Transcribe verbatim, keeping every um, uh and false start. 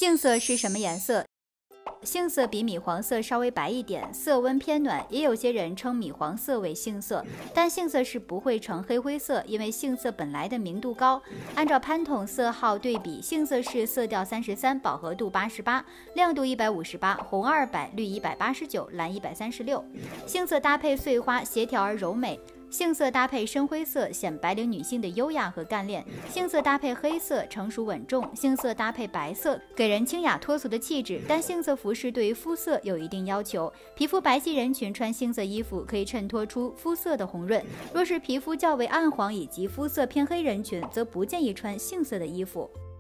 杏色是什么颜色？杏色比米黄色稍微白一点，色温偏暖，也有些人称米黄色为杏色，但杏色是不会呈黑灰色，因为杏色本来的明度高。按照潘统色号对比，杏色是色调三十三，饱和度八十八，亮度一百五十八，红二百，绿一百八十九，蓝一百三十六。杏色搭配碎花，协调而柔美。杏色搭配深灰色，显白领女性的优雅和干练；杏色搭配黑色，成熟稳重；杏色搭配白色，给人清雅脱俗的气质。但杏色服饰对于肤色有一定要求，皮肤白皙人群穿杏色衣服可以衬托出肤色的红润；若是皮肤较为暗黄以及肤色偏黑人群，则不建议穿杏色的衣服。